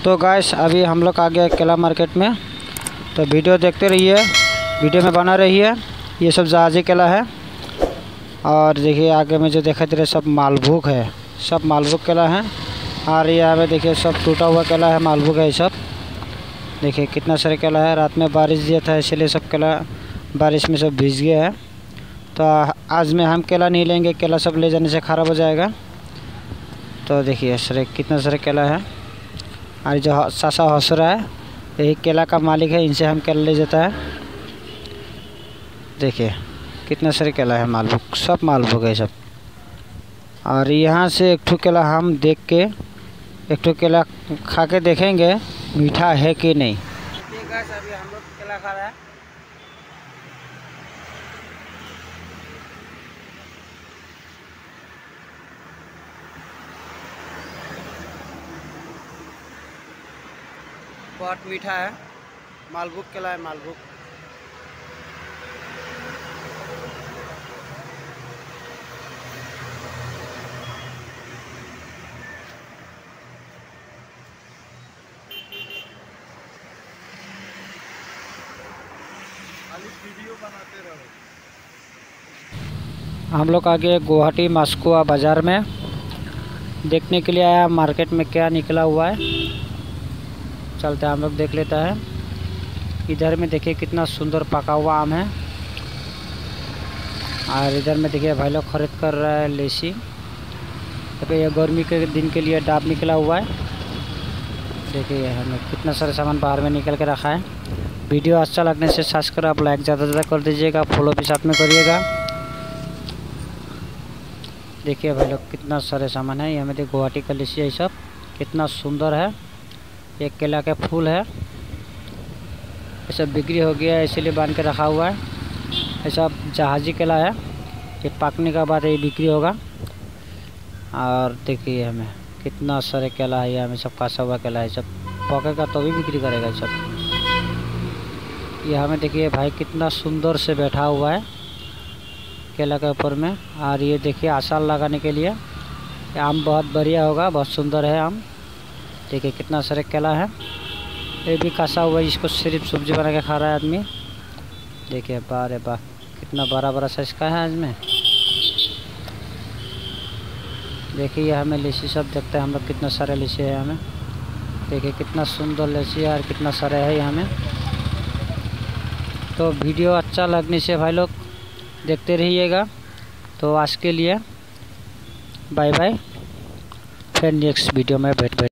तो गाइस अभी हम लोग आ गए केला मार्केट में, तो वीडियो देखते रहिए, वीडियो में बना रहिए। ये सब जहाजी केला है और देखिए आगे में जो दिखाई दे रहा है सब मालभोग है, सब मालभोग केला है। और यहाँ पे देखिए सब टूटा हुआ केला है, मालभोग है। सब देखिए कितना सारे केला है। रात में बारिश दिया था इसलिए सब केला बारिश में सब भीग गया है। तो आज में हम केला नहीं लेंगे, केला सब ले जाने से ख़राब हो जाएगा। तो देखिए सर कितना सारे केला है। और जो सासा हौसरा है यही केला का मालिक है, इनसे हम केला ले जाता है। देखिए कितना सारे केला है, मालभोग, सब मालभोग है सब। और यहाँ से एक ठो केला हम देख के, एक ठो केला खा के देखेंगे मीठा है कि नहीं। ठीक है, अभी हम लोग केला खा रहे हैं। बहुत मीठा है, मालभोग केला है, मालभोग। वीडियो बनाते रहो। हम लोग आगे गुवाहाटी मास्कुआ बाज़ार में देखने के लिए आया, मार्केट में क्या निकला हुआ है। चलते हैं हम लोग देख लेता है। इधर में देखिए कितना सुंदर पका हुआ आम है। और इधर में देखिए भाई लोग खरीद कर रहा है लेसी। तो ये गर्मी के दिन के लिए डाब निकला हुआ है। देखिए हमें कितना सारे सामान बाहर में निकल के रखा है। वीडियो अच्छा लगने से सब्सक्राइब आप लाइक ज़्यादा से ज़्यादा कर दीजिएगा, फॉलो भी साथ में करिएगा। देखिए भाई लोग कितना सारे सामान है। यहाँ में देखिए गुवाहाटी का लीची है, सब कितना सुंदर है। एक केला के फूल है, ये सब बिक्री हो गया है इसीलिए बांध के रखा हुआ है। ये सब जहाजी केला है, ये पकने के बाद ये बिक्री होगा। और देखिए हमें कितना सारे केला है, यहाँ में सब कासा हुआ केला है, सब पकेगा तो भी बिक्री करेगा सब। यहाँ में देखिए भाई कितना सुंदर से बैठा हुआ है केला के ऊपर में। और ये देखिए आसार लगाने के लिए, आम बहुत बढ़िया होगा, बहुत सुंदर है आम। देखिए कितना सारे केला है, ये भी कसा हुआ है, इसको सिर्फ सब्जी बना के खा रहा है आदमी। देखिए बारे वाह कितना बड़ा बड़ा साइज का है आज में। देखिए हमें लीची सब देखते हैं हम लोग, कितना सारे लीची है हमें। देखिए कितना सुंदर लीची है और कितना सारे है यहाँ में। तो वीडियो अच्छा लगने से भाई लोग देखते रहिएगा। तो आज के लिए बाय बाय, फिर नेक्स्ट वीडियो में भेंट।